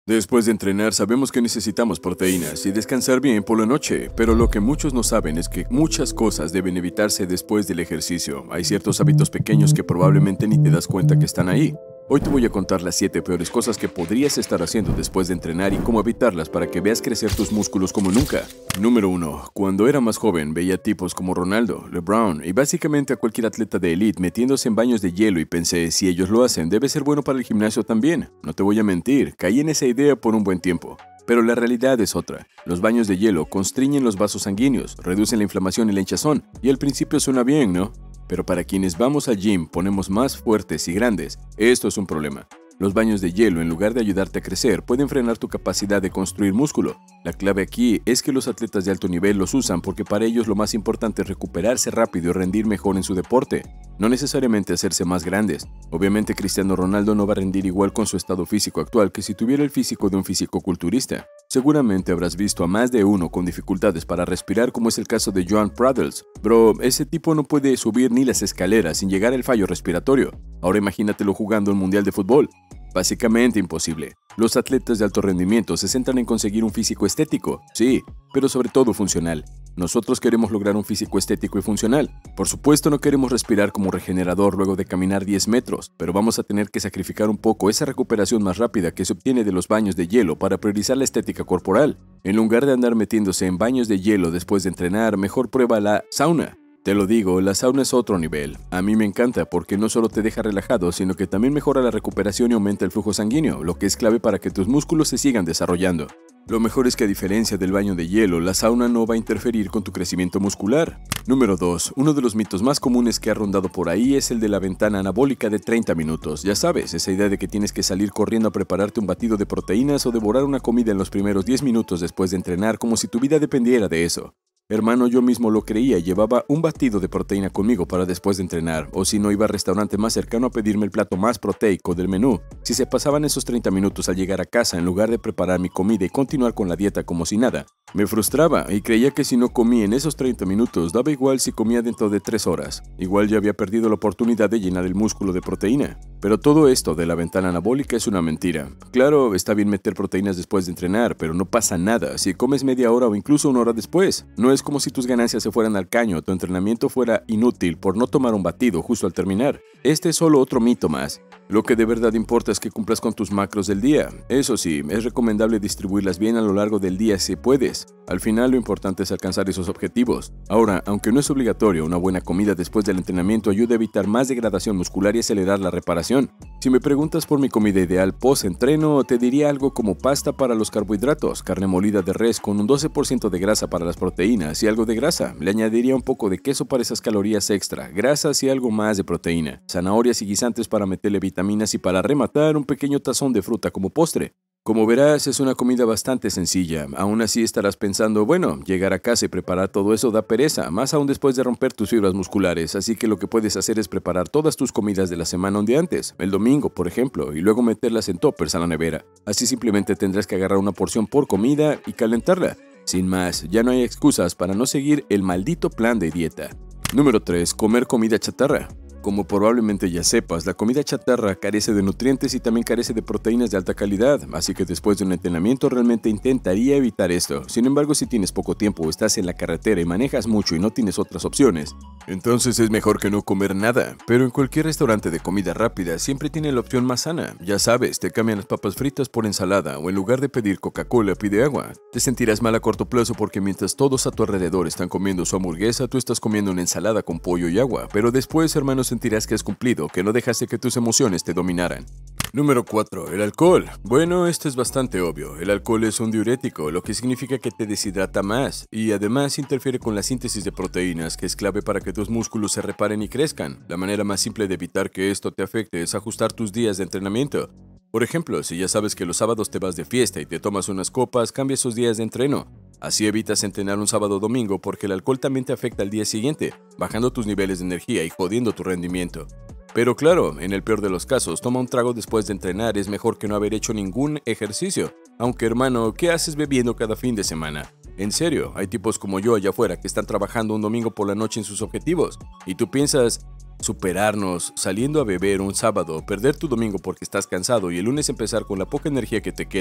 Después de entrenar sabemos que necesitamos proteínas y descansar bien por la noche, pero lo que muchos no saben es que muchas cosas deben evitarse después del ejercicio. Hay ciertos hábitos pequeños que probablemente ni te das cuenta que están ahí. Hoy te voy a contar las 7 peores cosas que podrías estar haciendo después de entrenar y cómo evitarlas para que veas crecer tus músculos como nunca. Número 1. Cuando era más joven veía tipos como Ronaldo, LeBron y básicamente a cualquier atleta de élite metiéndose en baños de hielo y pensé, si ellos lo hacen, debe ser bueno para el gimnasio también. No te voy a mentir, caí en esa idea por un buen tiempo. Pero la realidad es otra. Los baños de hielo constriñen los vasos sanguíneos, reducen la inflamación y la hinchazón, y al principio suena bien, ¿no? Pero para quienes vamos al gym ponemos más fuertes y grandes, esto es un problema. Los baños de hielo, en lugar de ayudarte a crecer, pueden frenar tu capacidad de construir músculo. La clave aquí es que los atletas de alto nivel los usan porque para ellos lo más importante es recuperarse rápido y rendir mejor en su deporte, no necesariamente hacerse más grandes. Obviamente Cristiano Ronaldo no va a rendir igual con su estado físico actual que si tuviera el físico de un fisicoculturista. Seguramente habrás visto a más de uno con dificultades para respirar, como es el caso de Joan Pradels. Bro, ese tipo no puede subir ni las escaleras sin llegar al fallo respiratorio. Ahora imagínatelo jugando un mundial de fútbol. Básicamente imposible. Los atletas de alto rendimiento se centran en conseguir un físico estético, sí, pero sobre todo funcional. Nosotros queremos lograr un físico estético y funcional. Por supuesto no queremos respirar como regenerador luego de caminar 10 metros, pero vamos a tener que sacrificar un poco esa recuperación más rápida que se obtiene de los baños de hielo para priorizar la estética corporal. En lugar de andar metiéndose en baños de hielo después de entrenar, mejor prueba la sauna. Te lo digo, la sauna es otro nivel. A mí me encanta porque no solo te deja relajado, sino que también mejora la recuperación y aumenta el flujo sanguíneo, lo que es clave para que tus músculos se sigan desarrollando. Lo mejor es que a diferencia del baño de hielo, la sauna no va a interferir con tu crecimiento muscular. Número 2. Uno de los mitos más comunes que ha rondado por ahí es el de la ventana anabólica de 30 minutos. Ya sabes, esa idea de que tienes que salir corriendo a prepararte un batido de proteínas o devorar una comida en los primeros 10 minutos después de entrenar como si tu vida dependiera de eso. Hermano, yo mismo lo creía y llevaba un batido de proteína conmigo para después de entrenar, o si no iba al restaurante más cercano a pedirme el plato más proteico del menú. Si se pasaban esos 30 minutos al llegar a casa en lugar de preparar mi comida y continuar con la dieta como si nada, me frustraba y creía que si no comía en esos 30 minutos daba igual si comía dentro de 3 horas. Igual ya había perdido la oportunidad de llenar el músculo de proteína. Pero todo esto de la ventana anabólica es una mentira. Claro, está bien meter proteínas después de entrenar, pero no pasa nada si comes media hora o incluso 1 hora después. No es como si tus ganancias se fueran al caño o tu entrenamiento fuera inútil por no tomar un batido justo al terminar. Este es solo otro mito más. Lo que de verdad importa es que cumplas con tus macros del día. Eso sí, es recomendable distribuirlas bien a lo largo del día si puedes. Al final lo importante es alcanzar esos objetivos. Ahora, aunque no es obligatorio, una buena comida después del entrenamiento ayuda a evitar más degradación muscular y acelerar la reparación. Si me preguntas por mi comida ideal post-entreno, te diría algo como pasta para los carbohidratos, carne molida de res con un 12% de grasa para las proteínas y algo de grasa. Le añadiría un poco de queso para esas calorías extra, grasas y algo más de proteína, zanahorias y guisantes para meterle vitaminas y para rematar un pequeño tazón de fruta como postre. Como verás, es una comida bastante sencilla. Aún así estarás pensando, bueno, llegar a casa y preparar todo eso da pereza, más aún después de romper tus fibras musculares, así que lo que puedes hacer es preparar todas tus comidas de la semana un día antes, el domingo, por ejemplo, y luego meterlas en toppers a la nevera. Así simplemente tendrás que agarrar una porción por comida y calentarla. Sin más, ya no hay excusas para no seguir el maldito plan de dieta. Número 3. Comer comida chatarra. Como probablemente ya sepas, la comida chatarra carece de nutrientes y también carece de proteínas de alta calidad, así que después de un entrenamiento realmente intentaría evitar esto. Sin embargo, si tienes poco tiempo o estás en la carretera y manejas mucho y no tienes otras opciones, entonces es mejor que no comer nada. Pero en cualquier restaurante de comida rápida siempre tiene la opción más sana. Ya sabes, te cambian las papas fritas por ensalada o en lugar de pedir Coca-Cola pide agua. Te sentirás mal a corto plazo porque mientras todos a tu alrededor están comiendo su hamburguesa, tú estás comiendo una ensalada con pollo y agua. Pero después, hermanos, sentirás que has cumplido, que no dejaste que tus emociones te dominaran. Número 4. El alcohol. Bueno, esto es bastante obvio. El alcohol es un diurético, lo que significa que te deshidrata más y además interfiere con la síntesis de proteínas, que es clave para que tus músculos se reparen y crezcan. La manera más simple de evitar que esto te afecte es ajustar tus días de entrenamiento. Por ejemplo, si ya sabes que los sábados te vas de fiesta y te tomas unas copas, cambia esos días de entreno. Así evitas entrenar un sábado o domingo porque el alcohol también te afecta al día siguiente, bajando tus niveles de energía y jodiendo tu rendimiento. Pero claro, en el peor de los casos, toma un trago después de entrenar, es mejor que no haber hecho ningún ejercicio. Aunque hermano, ¿qué haces bebiendo cada fin de semana? En serio, hay tipos como yo allá afuera que están trabajando un domingo por la noche en sus objetivos. Y tú piensas, superarnos, saliendo a beber un sábado, perder tu domingo porque estás cansado y el lunes empezar con la poca energía que te queda.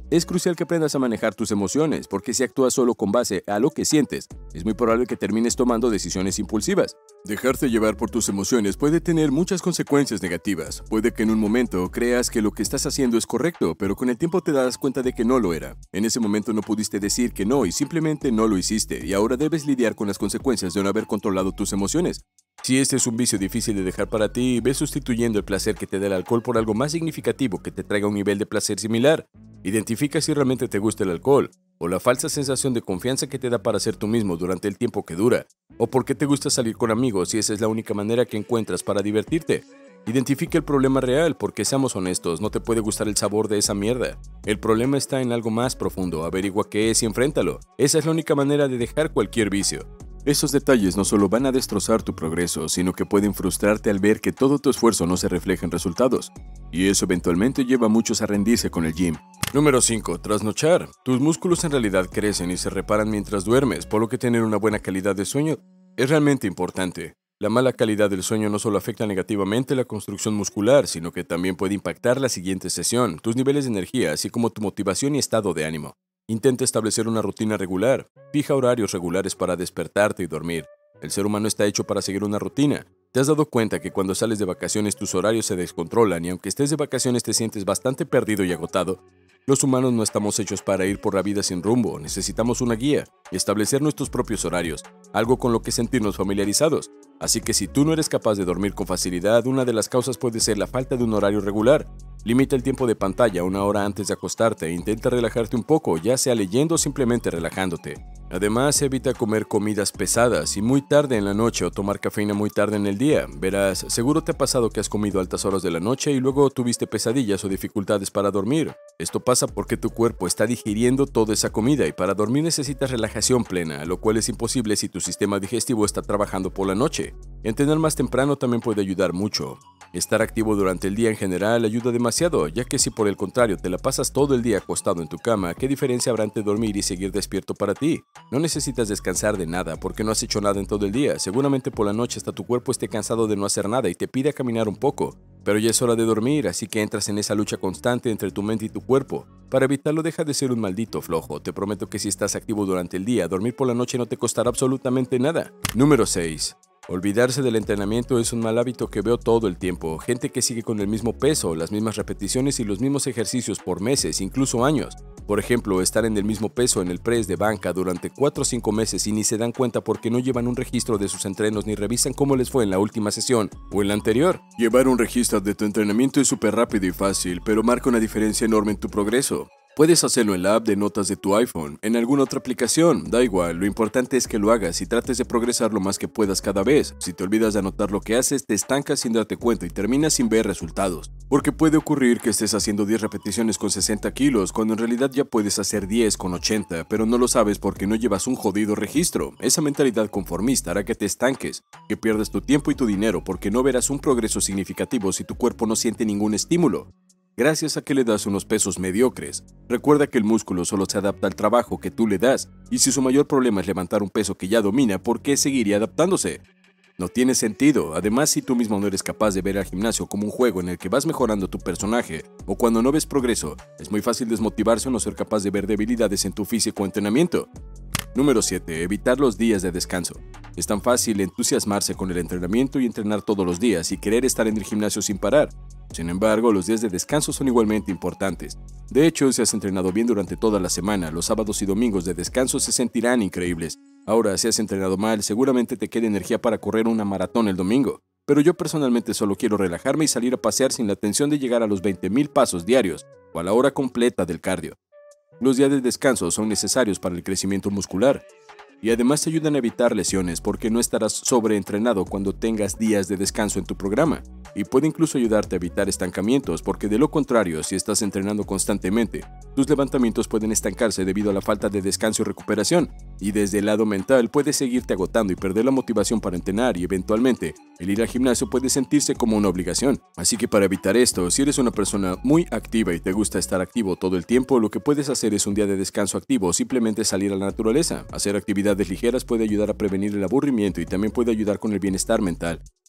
Es crucial que aprendas a manejar tus emociones, porque si actúas solo con base a lo que sientes, es muy probable que termines tomando decisiones impulsivas. Dejarte llevar por tus emociones puede tener muchas consecuencias negativas. Puede que en un momento creas que lo que estás haciendo es correcto, pero con el tiempo te darás cuenta de que no lo era. En ese momento no pudiste decir que no y simplemente no lo hiciste, y ahora debes lidiar con las consecuencias de no haber controlado tus emociones. Si este es un vicio difícil de dejar para ti, ve sustituyendo el placer que te da el alcohol por algo más significativo que te traiga un nivel de placer similar. Identifica si realmente te gusta el alcohol, o la falsa sensación de confianza que te da para ser tú mismo durante el tiempo que dura, o por qué te gusta salir con amigos si esa es la única manera que encuentras para divertirte. Identifica el problema real, porque seamos honestos, no te puede gustar el sabor de esa mierda. El problema está en algo más profundo, averigua qué es y enfréntalo. Esa es la única manera de dejar cualquier vicio. Esos detalles no solo van a destrozar tu progreso, sino que pueden frustrarte al ver que todo tu esfuerzo no se refleja en resultados. Y eso eventualmente lleva a muchos a rendirse con el gym. Número 5. Trasnochar. Tus músculos en realidad crecen y se reparan mientras duermes, por lo que tener una buena calidad de sueño es realmente importante. La mala calidad del sueño no solo afecta negativamente la construcción muscular, sino que también puede impactar la siguiente sesión, tus niveles de energía, así como tu motivación y estado de ánimo. Intenta establecer una rutina regular. Fija horarios regulares para despertarte y dormir. El ser humano está hecho para seguir una rutina. ¿Te has dado cuenta que cuando sales de vacaciones tus horarios se descontrolan y aunque estés de vacaciones te sientes bastante perdido y agotado? Los humanos no estamos hechos para ir por la vida sin rumbo, necesitamos una guía y establecer nuestros propios horarios, algo con lo que sentirnos familiarizados. Así que si tú no eres capaz de dormir con facilidad, una de las causas puede ser la falta de un horario regular. Limita el tiempo de pantalla 1 hora antes de acostarte e intenta relajarte un poco, ya sea leyendo o simplemente relajándote. Además, evita comer comidas pesadas y muy tarde en la noche o tomar cafeína muy tarde en el día. Verás, seguro te ha pasado que has comido a altas horas de la noche y luego tuviste pesadillas o dificultades para dormir. Esto pasa porque tu cuerpo está digiriendo toda esa comida y para dormir necesitas relajación plena, lo cual es imposible si tu sistema digestivo está trabajando por la noche. Entrenar más temprano también puede ayudar mucho. Estar activo durante el día en general ayuda demasiado, ya que si por el contrario te la pasas todo el día acostado en tu cama, ¿qué diferencia habrá entre dormir y seguir despierto para ti? No necesitas descansar de nada porque no has hecho nada en todo el día. Seguramente por la noche hasta tu cuerpo esté cansado de no hacer nada y te pide caminar un poco. Pero ya es hora de dormir, así que entras en esa lucha constante entre tu mente y tu cuerpo. Para evitarlo, deja de ser un maldito flojo. Te prometo que si estás activo durante el día, dormir por la noche no te costará absolutamente nada. Número 6. Olvidarse del entrenamiento es un mal hábito que veo todo el tiempo. Gente que sigue con el mismo peso, las mismas repeticiones y los mismos ejercicios por meses, incluso años. Por ejemplo, estar en el mismo peso en el press de banca durante 4 o 5 meses y ni se dan cuenta porque no llevan un registro de sus entrenos ni revisan cómo les fue en la última sesión o en la anterior. Llevar un registro de tu entrenamiento es súper rápido y fácil, pero marca una diferencia enorme en tu progreso. Puedes hacerlo en la app de notas de tu iPhone, en alguna otra aplicación, da igual, lo importante es que lo hagas y trates de progresar lo más que puedas cada vez. Si te olvidas de anotar lo que haces, te estancas sin darte cuenta y terminas sin ver resultados. Porque puede ocurrir que estés haciendo 10 repeticiones con 60 kilos, cuando en realidad ya puedes hacer 10 con 80, pero no lo sabes porque no llevas un jodido registro. Esa mentalidad conformista hará que te estanques, que pierdas tu tiempo y tu dinero porque no verás un progreso significativo si tu cuerpo no siente ningún estímulo. Gracias a que le das unos pesos mediocres. Recuerda que el músculo solo se adapta al trabajo que tú le das, y si su mayor problema es levantar un peso que ya domina, ¿por qué seguiría adaptándose? No tiene sentido. Además, si tú mismo no eres capaz de ver al gimnasio como un juego en el que vas mejorando tu personaje, o cuando no ves progreso, es muy fácil desmotivarse o no ser capaz de ver debilidades en tu físico o entrenamiento. Número 7. Evitar los días de descanso. Es tan fácil entusiasmarse con el entrenamiento y entrenar todos los días y querer estar en el gimnasio sin parar. Sin embargo, los días de descanso son igualmente importantes. De hecho, si has entrenado bien durante toda la semana, los sábados y domingos de descanso se sentirán increíbles. Ahora, si has entrenado mal, seguramente te queda energía para correr una maratón el domingo. Pero yo personalmente solo quiero relajarme y salir a pasear sin la tensión de llegar a los 20,000 pasos diarios o a la hora completa del cardio. Los días de descanso son necesarios para el crecimiento muscular y además te ayudan a evitar lesiones porque no estarás sobreentrenado cuando tengas días de descanso en tu programa y puede incluso ayudarte a evitar estancamientos porque de lo contrario, si estás entrenando constantemente, tus levantamientos pueden estancarse debido a la falta de descanso y recuperación y desde el lado mental puedes seguirte agotando y perder la motivación para entrenar y eventualmente el ir al gimnasio puede sentirse como una obligación. Así que para evitar esto, si eres una persona muy activa y te gusta estar activo todo el tiempo, lo que puedes hacer es un día de descanso activo o simplemente salir a la naturaleza. Hacer actividades ligeras puede ayudar a prevenir el aburrimiento y también puede ayudar con el bienestar mental.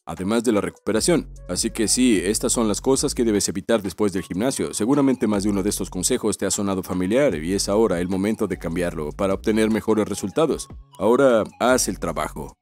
además de la recuperación. Así que sí, estas son las cosas que debes evitar después del gimnasio. Seguramente más de uno de estos consejos te ha sonado familiar y es ahora el momento de cambiarlo para obtener mejores resultados. Ahora, haz el trabajo.